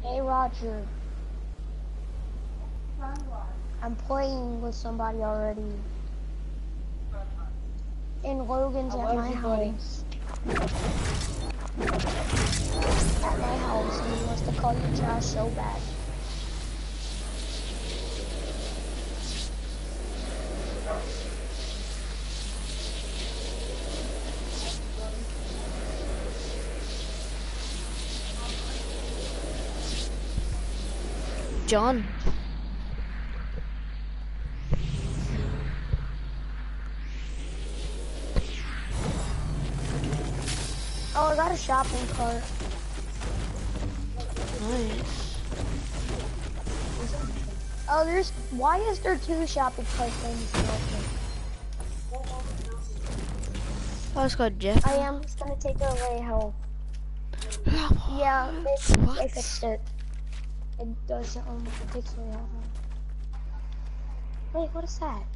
Hey Roger, I'm playing with somebody already. And Logan's at my house. At my house, and he wants to call you Josh so bad. John. Oh, I got a shopping cart. Nice. Oh, why is there two shopping cart things open? Oh, it's got Jeff. I am just gonna take it away, help. Yeah, they fixed it. It does, it takes away health. Wait, what is that?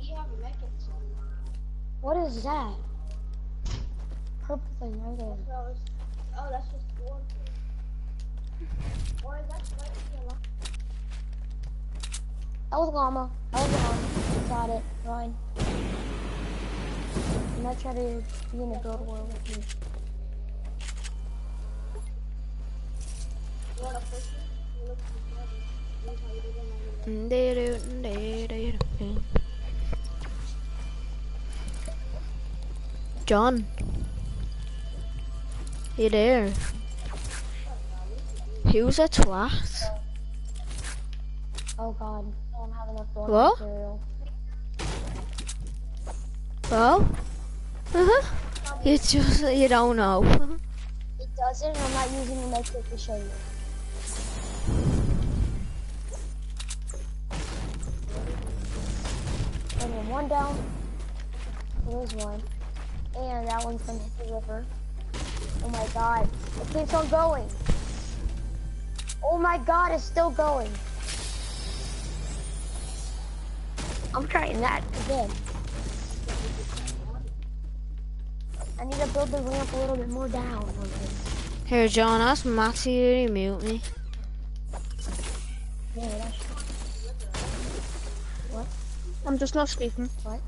What is that? Purple thing right there. Oh, that's just one thing. Or is that slightly a lot? That was llama. Got it. Run. I'm not trying to be in a build war with you. You want a person? You look John, you there? Who's a twat? Oh god, I don't have enough door What? material. Well? You don't know. It doesn't, I'm not using the medkit to show you. Okay, one down. There's one. And that one's gonna hit the river. Oh my god, it keeps on going. Oh my god, it's still going. I'm trying that again. I need to build the ramp a little bit more down. Here, John, ask Matthew to mute me. Yeah, that's what? I'm just not speaking. What?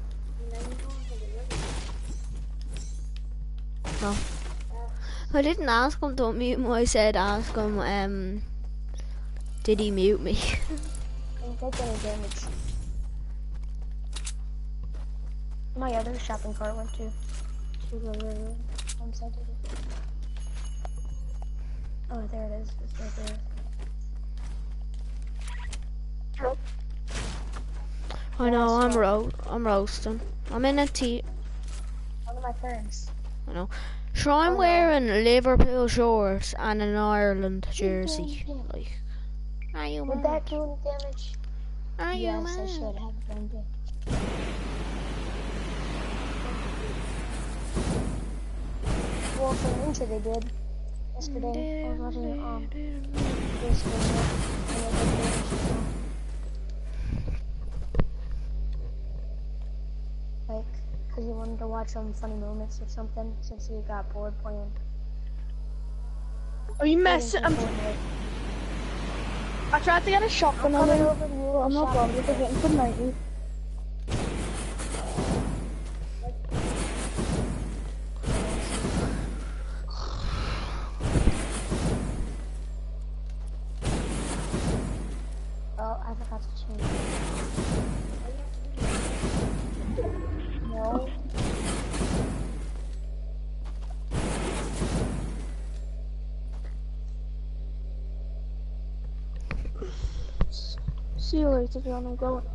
No. I didn't ask him to mute me, I said ask him, did he mute me? Don't take any damage. My other shopping cart went to the river. Once I did it. Oh, there it is. It's right there. Oh. I know, I'm roasting. I'm in a tea. One of my friends. I know. So I'm wearing Liverpool shorts and an Ireland jersey. Like, are you Would mad? that do any damage? Are you Yes, mad? I should have done it. Well, for Ninja they did. Yesterday, I was watching this video, and they did damage. Like, because he wanted to watch funny moments or something, since he got bored playing. Are you messing? I tried to get a shotgun on him. I'm not bothered with hitting for 90. Oh, I forgot to change. No. See you later, John. I'm going.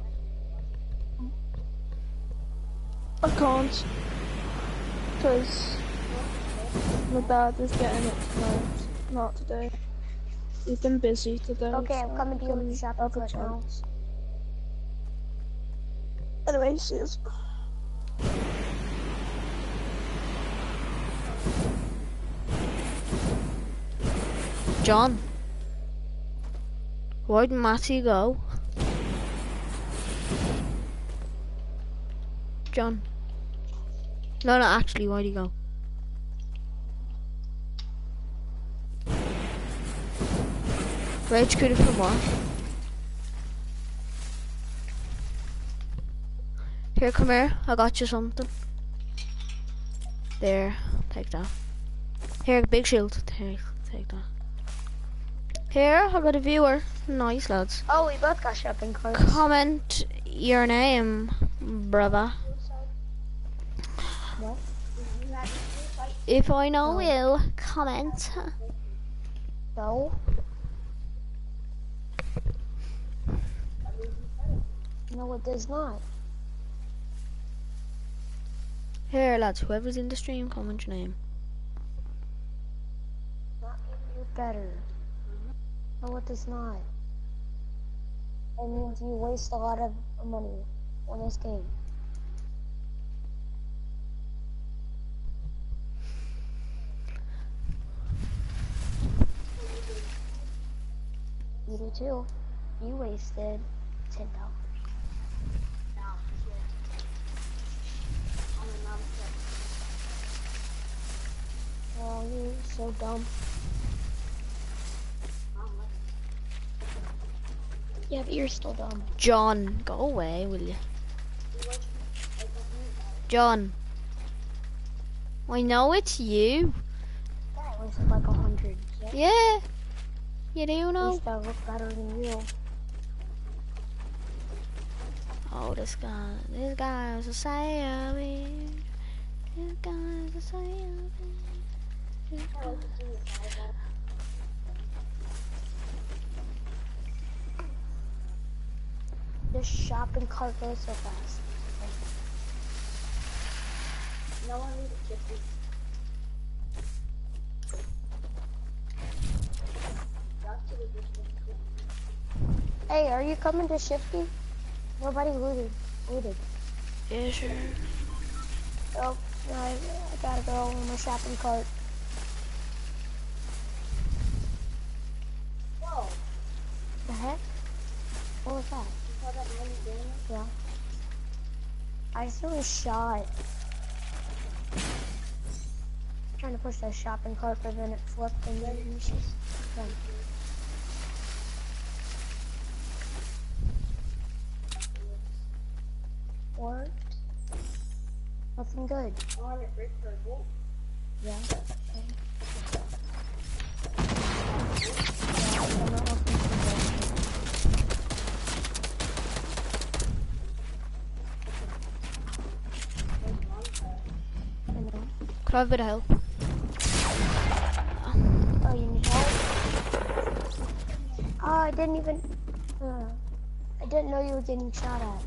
I can't. Because my dad is getting it tonight. Not today. He's been busy today. Okay, I'm so coming to you with the I shopping have a cart now. chance. Anyway, see us. John, why'd Matty go? John. No, actually, why'd he go? Rage quit for more. Here, come here. I got you something. There, take that. Here, big shield. Take that. Here, I got a viewer. Nice, lads. Oh, we both got shopping carts. Comment your name, brother. What? If I know you, comment. No. No, it does not. Here, lads, whoever's in the stream, comment your name. Not giving you better. No, it does not. It means you waste a lot of money on this game. You do too. You wasted $10. Oh, you're so dumb. Yeah, but you're still dumb. John, go away, will you? John. I know it's you. That was like 100. Yeah. You do At know. least I look better than you. Oh, this guy's a savage. This guy's a savage. This shopping cart goes so fast. No one needs a chippy. Hey, are you coming to Shifty? Nobody looted. Yeah, sure. Oh, no, I gotta go on my shopping cart. Whoa. The heck? What was that? You saw that 90 damage? Yeah. I saw a shot. Trying to push that shopping cart, but then it flipped and then it's just done. What? Nothing good. Oh, I'm at break for a goal. Yeah. Okay. Yeah, I'm not looking for I know. Could I have a bit of help? Oh, you need help? Oh, I didn't even... I didn't know you were getting shot at.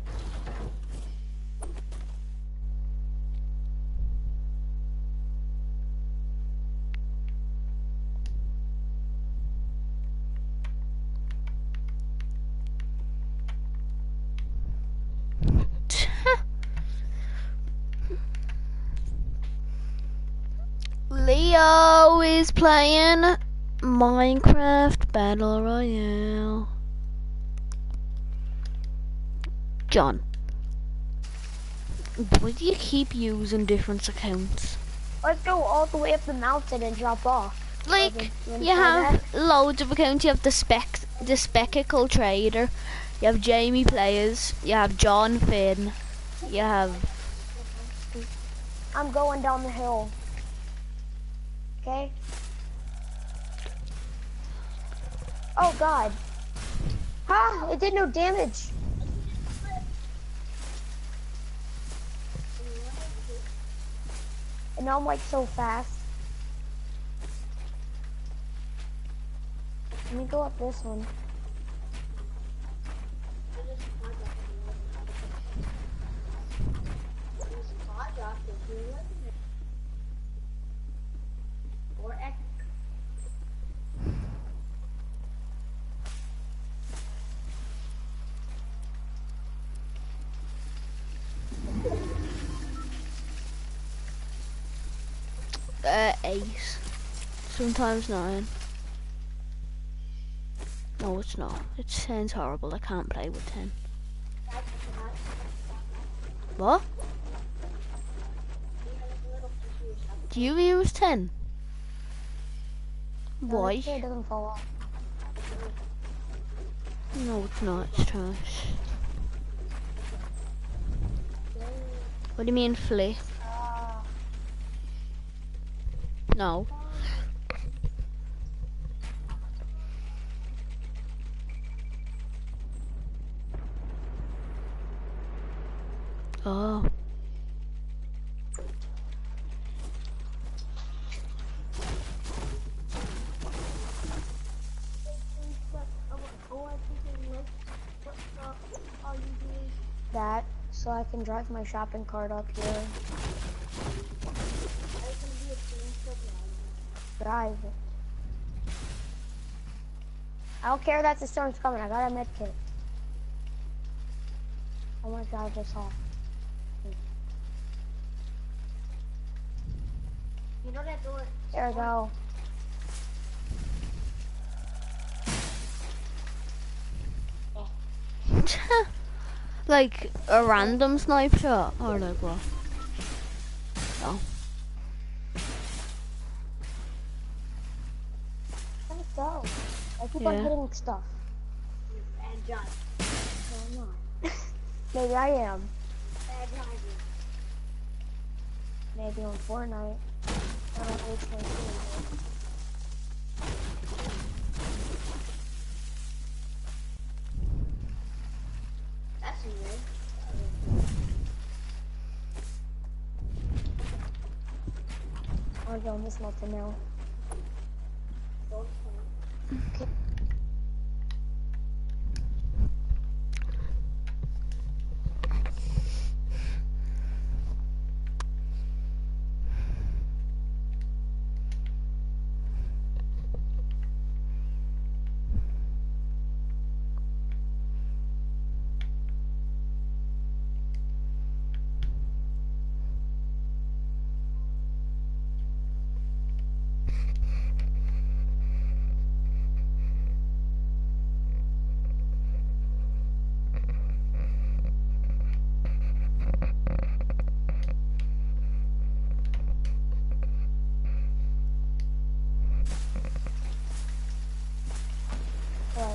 Leo is playing Minecraft Battle Royale. John, why do you keep using different accounts? Let's go all the way up the mountain and drop off. Like, wanna you try have loads of accounts. You have the Spectacle Trader, you have Jamie Players, you have John Finn, you have... I'm going down the hill. Okay? Oh god. Ah, it did no damage. And now I'm like so fast. Let me go up this one. Eight. Sometimes 9. No, it's not. It sounds horrible. I can't play with 10. What? Do you use 10? No, Why? make sure it doesn't fall off. No, it's not. It's trash. What do you mean flip? No. Oh. That, so I can drive my shopping cart up here. Drive it. I don't care that the storm's coming. I got a med kit. I want to drive this off. You know that door? There we go. Like a random snipe shot or like what? Oh. Let's go. I keep Yeah. on hitting stuff. And John. No, I'm not. Maybe I am. Bad driver. Maybe on Fortnite. I don't know which one it is. That's weird. I'll go on this mountain now. What?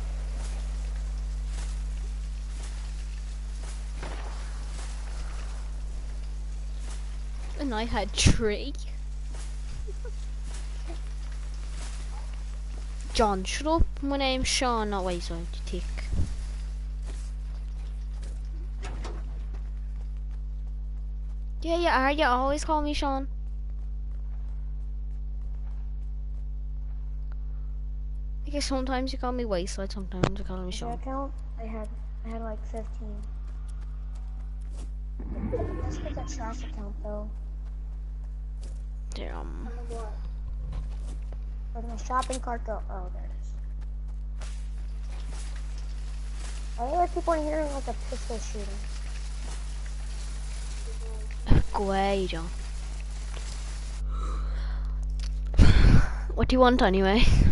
And I had tree. John, shut up. My name's Sean, not Wayside, you tick. Yeah, you are. You always call me Sean. I guess sometimes you call me Wayside, sometimes you call me Your Sean. account? I had like 15. Let's get that trash account though. Damn. Where did my shopping cart go? Oh, there it is. Why do I keep on hearing like a pistol shooting? Go away, John. What do you want anyway?